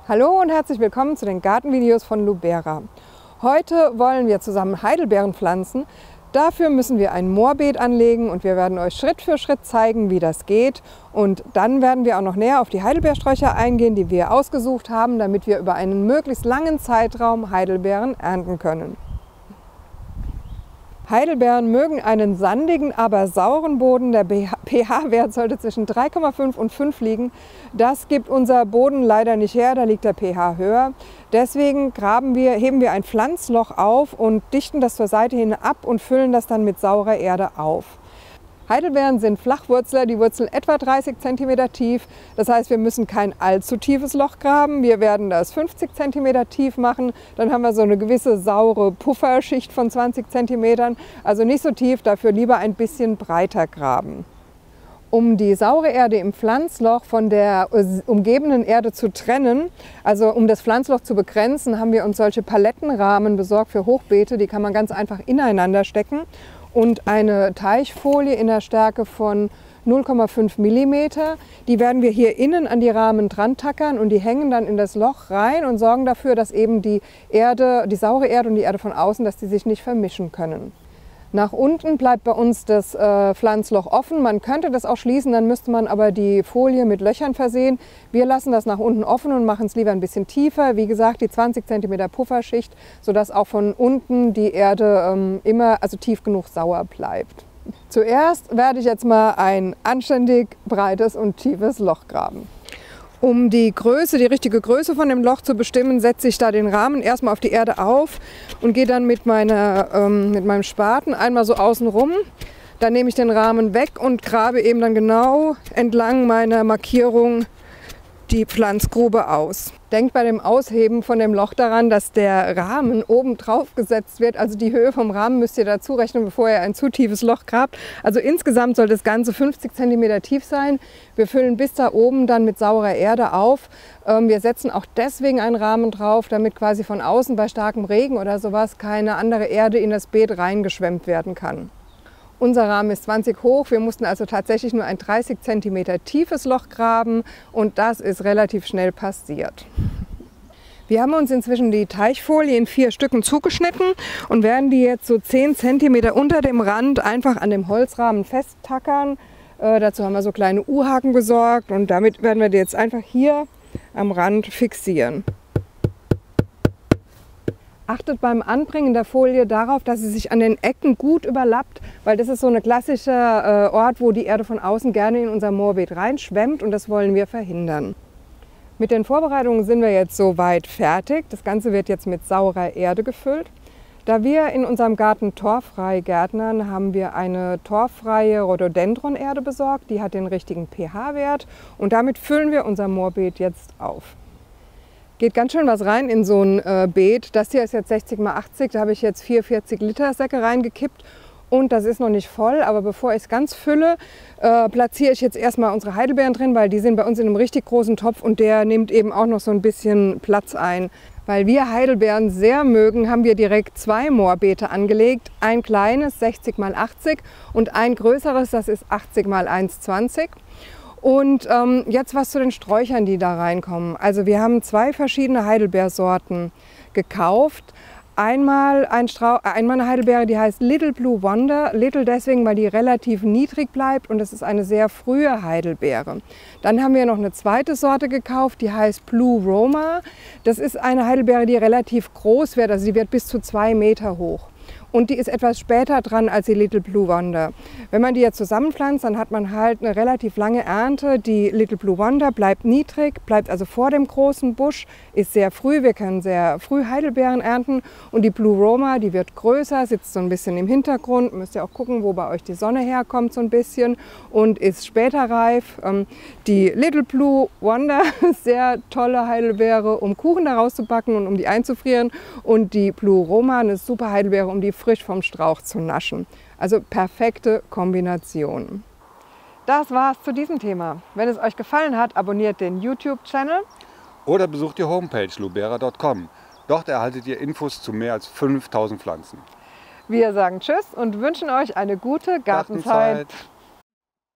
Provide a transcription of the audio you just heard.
Hallo und herzlich willkommen zu den Gartenvideos von Lubera. Heute wollen wir zusammen Heidelbeeren pflanzen. Dafür müssen wir ein Moorbeet anlegen und wir werden euch Schritt für Schritt zeigen, wie das geht. Und dann werden wir auch noch näher auf die Heidelbeersträucher eingehen, die wir ausgesucht haben, damit wir über einen möglichst langen Zeitraum Heidelbeeren ernten können. Heidelbeeren mögen einen sandigen, aber sauren Boden. Der pH-Wert sollte zwischen 3,5 und 5 liegen. Das gibt unser Boden leider nicht her, da liegt der pH höher. Deswegen heben wir ein Pflanzloch auf und dichten das zur Seite hin ab und füllen das dann mit saurer Erde auf. Heidelbeeren sind Flachwurzler, die wurzeln etwa 30 cm tief. Das heißt, wir müssen kein allzu tiefes Loch graben. Wir werden das 50 cm tief machen. Dann haben wir so eine gewisse saure Pufferschicht von 20 cm. Also nicht so tief, dafür lieber ein bisschen breiter graben. Um die saure Erde im Pflanzloch von der umgebenden Erde zu trennen, also um das Pflanzloch zu begrenzen, haben wir uns solche Palettenrahmen besorgt für Hochbeete. Die kann man ganz einfach ineinander stecken. Und eine Teichfolie in der Stärke von 0,5 mm. Die werden wir hier innen an die Rahmen dran tackern und die hängen dann in das Loch rein und sorgen dafür, dass eben die saure Erde und die Erde von außen, dass die sich nicht vermischen können. Nach unten bleibt bei uns das Pflanzloch offen. Man könnte das auch schließen, dann müsste man aber die Folie mit Löchern versehen. Wir lassen das nach unten offen und machen es lieber ein bisschen tiefer. Wie gesagt, die 20 cm Pufferschicht, sodass auch von unten die Erde immer tief genug sauer bleibt. Zuerst werde ich jetzt mal ein anständig breites und tiefes Loch graben. Um die richtige Größe von dem Loch zu bestimmen, setze ich da den Rahmen erstmal auf die Erde auf und gehe dann mit meinem Spaten einmal so außen rum. Dann nehme ich den Rahmen weg und grabe eben dann genau entlang meiner Markierung die Pflanzgrube aus. Denkt bei dem Ausheben von dem Loch daran, dass der Rahmen oben drauf gesetzt wird. Also die Höhe vom Rahmen müsst ihr dazu rechnen, bevor ihr ein zu tiefes Loch grabt. Also insgesamt soll das Ganze 50 cm tief sein. Wir füllen bis da oben dann mit saurer Erde auf. Wir setzen auch deswegen einen Rahmen drauf, damit quasi von außen bei starkem Regen oder sowas keine andere Erde in das Beet reingeschwemmt werden kann. Unser Rahmen ist 20 hoch, wir mussten also tatsächlich nur ein 30 cm tiefes Loch graben und das ist relativ schnell passiert. Wir haben uns inzwischen die Teichfolie in 4 Stücken zugeschnitten und werden die jetzt so 10 cm unter dem Rand einfach an dem Holzrahmen festtackern. Dazu haben wir so kleine U-Haken besorgt und damit werden wir die jetzt einfach hier am Rand fixieren. Achtet beim Anbringen der Folie darauf, dass sie sich an den Ecken gut überlappt, weil das ist so ein klassischer Ort, wo die Erde von außen gerne in unser Moorbeet reinschwemmt und das wollen wir verhindern. Mit den Vorbereitungen sind wir jetzt soweit fertig. Das Ganze wird jetzt mit saurer Erde gefüllt. Da wir in unserem Garten torffrei gärtnern, haben wir eine torffreie Rhododendron-Erde besorgt. Die hat den richtigen pH-Wert und damit füllen wir unser Moorbeet jetzt auf. Geht ganz schön was rein in so ein Beet. Das hier ist jetzt 60 x 80, da habe ich jetzt 4 40 Liter Säcke reingekippt und das ist noch nicht voll. Aber bevor ich es ganz fülle, platziere ich jetzt erstmal unsere Heidelbeeren drin, weil die sind bei uns in einem richtig großen Topf und der nimmt eben auch noch so ein bisschen Platz ein. Weil wir Heidelbeeren sehr mögen, haben wir direkt 2 Moorbeete angelegt. Ein kleines 60 x 80 und ein größeres, das ist 80 x 120. Und jetzt was zu den Sträuchern, die da reinkommen. Also wir haben 2 verschiedene Heidelbeersorten gekauft. Einmal eine Heidelbeere, die heißt Little Blue Wonder. Little deswegen, weil die relativ niedrig bleibt und das ist eine sehr frühe Heidelbeere. Dann haben wir noch eine zweite Sorte gekauft, die heißt Blue Roma. Das ist eine Heidelbeere, die relativ groß wird, also die wird bis zu 2 Meter hoch. Und die ist etwas später dran als die Little Blue Wonder. Wenn man die jetzt zusammenpflanzt, dann hat man halt eine relativ lange Ernte. Die Little Blue Wonder bleibt niedrig, bleibt also vor dem großen Busch, ist sehr früh. Wir können sehr früh Heidelbeeren ernten. Und die Blue Roma, die wird größer, sitzt so ein bisschen im Hintergrund. Müsst ihr auch gucken, wo bei euch die Sonne herkommt so ein bisschen und ist später reif. Die Little Blue Wonder ist sehr tolle Heidelbeere, um Kuchen daraus zu backen und um die einzufrieren. Und die Blue Roma, eine super Heidelbeere, um die frisch vom Strauch zu naschen. Also perfekte Kombination. Das war's zu diesem Thema. Wenn es euch gefallen hat, abonniert den YouTube-Channel. Oder besucht die Homepage lubera.com. Dort erhaltet ihr Infos zu mehr als 5000 Pflanzen. Wir sagen Tschüss und wünschen euch eine gute Gartenzeit.